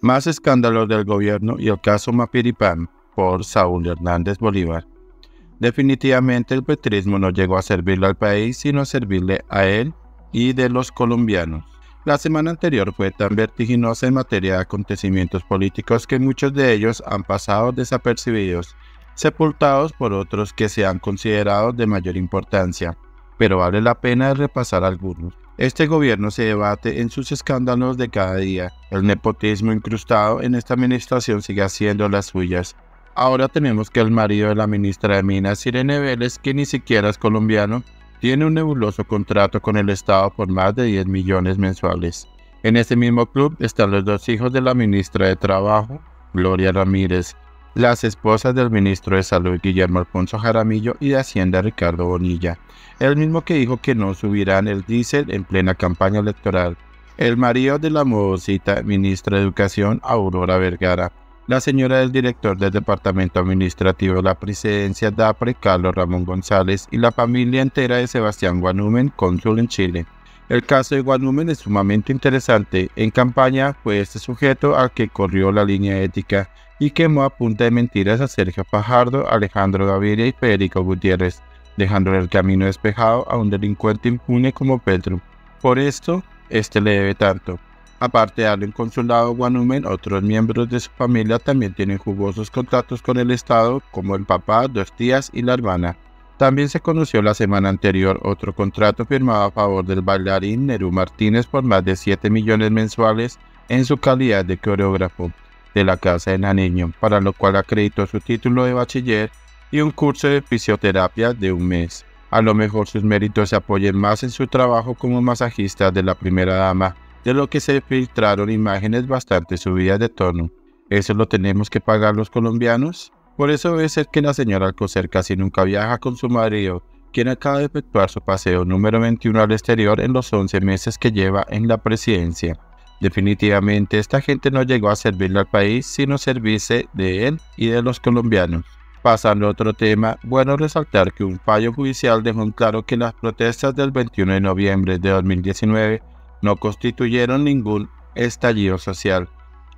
Más escándalos del gobierno y el caso Mapiripán por Saúl Hernández Bolívar. Definitivamente el petrismo no llegó a servirle al país, sino a servirle a él y de los colombianos. La semana anterior fue tan vertiginosa en materia de acontecimientos políticos que muchos de ellos han pasado desapercibidos, sepultados por otros que se han considerado de mayor importancia, pero vale la pena repasar algunos. Este gobierno se debate en sus escándalos de cada día. El nepotismo incrustado en esta administración sigue haciendo las suyas. Ahora tenemos que el marido de la ministra de Minas, Irene Vélez, que ni siquiera es colombiano, tiene un nebuloso contrato con el Estado por más de 10 millones mensuales. En este mismo club están los dos hijos de la ministra de Trabajo, Gloria Ramírez, las esposas del ministro de Salud, Guillermo Alfonso Jaramillo, y de Hacienda, Ricardo Bonilla, el mismo que dijo que no subirán el diésel en plena campaña electoral, el marido de la modosita ministra de Educación, Aurora Vergara, la señora del director del Departamento Administrativo de la Presidencia DAPRE, Carlos Ramón González, y la familia entera de Sebastián Guanúmen, cónsul en Chile. El caso de Guanúmen es sumamente interesante. En campaña fue este sujeto al que corrió la línea ética y quemó a punta de mentiras a Sergio Fajardo, Alejandro Gaviria y Federico Gutiérrez, dejándole el camino despejado a un delincuente impune como Petro. Por esto, este le debe tanto. Aparte de darle un consulado a Guanúmen, otros miembros de su familia también tienen jugosos contratos con el Estado, como el papá, 2 tías y la hermana. También se conoció la semana anterior otro contrato firmado a favor del bailarín Nerú Martínez por más de 7 millones mensuales en su calidad de coreógrafo de la Casa de Nariño, para lo cual acreditó su título de bachiller y un curso de fisioterapia de 1 mes. A lo mejor sus méritos se apoyen más en su trabajo como masajista de la primera dama, de lo que se filtraron imágenes bastante subidas de tono. ¿Eso lo tenemos que pagar los colombianos? Por eso debe ser que la señora Alcocer casi nunca viaja con su marido, quien acaba de efectuar su paseo número 21 al exterior en los 11 meses que lleva en la presidencia. Definitivamente esta gente no llegó a servirle al país, sino servirse de él y de los colombianos. Pasando a otro tema, bueno resaltar que un fallo judicial dejó en claro que las protestas del 21 de noviembre de 2019 no constituyeron ningún estallido social,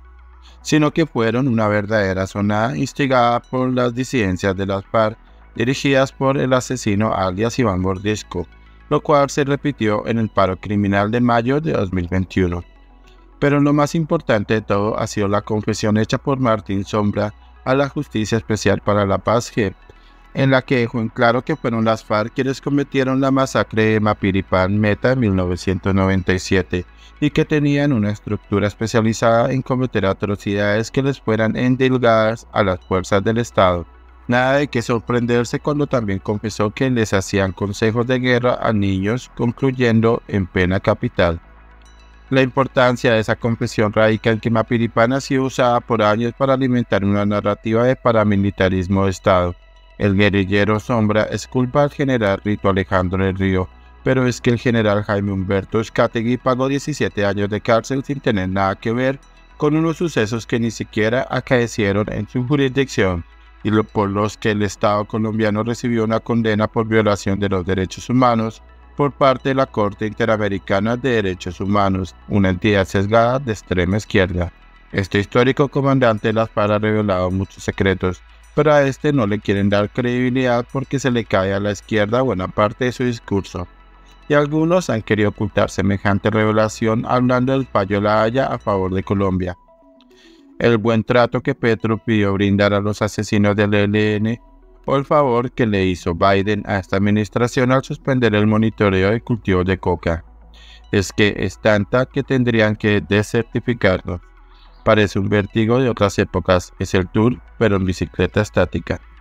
sino que fueron una verdadera zonada instigada por las disidencias de las FARC, dirigidas por el asesino alias Iván Mordisco, lo cual se repitió en el paro criminal de mayo de 2021. Pero lo más importante de todo ha sido la confesión hecha por Martín Sombra a la Justicia Especial para la Paz JEP, en la que dejó en claro que fueron las FARC quienes cometieron la masacre de Mapiripán Meta en 1997 y que tenían una estructura especializada en cometer atrocidades que les fueran endilgadas a las fuerzas del Estado. Nada de qué sorprenderse cuando también confesó que les hacían consejos de guerra a niños, concluyendo en pena capital. La importancia de esa confesión radica en que Mapiripán ha sido usada por años para alimentar una narrativa de paramilitarismo de Estado. El guerrillero Sombra es culpa al general Rito Alejandro del Río, pero es que el general Jaime Humberto Uzcategui pagó 17 años de cárcel sin tener nada que ver con unos sucesos que ni siquiera acaecieron en su jurisdicción y por los que el Estado colombiano recibió una condena por violación de los derechos humanos por parte de la Corte Interamericana de Derechos Humanos, una entidad sesgada de extrema izquierda. Este histórico comandante de las FARC ha revelado muchos secretos, pero a este no le quieren dar credibilidad porque se le cae a la izquierda buena parte de su discurso. Y algunos han querido ocultar semejante revelación hablando del fallo La Haya a favor de Colombia. El buen trato que Petro pidió brindar a los asesinos del ELN o el favor que le hizo Biden a esta administración al suspender el monitoreo de cultivos de coca. Es que es tanta que tendrían que desertificarlo. Parece un vértigo de otras épocas, es el tour pero en bicicleta estática.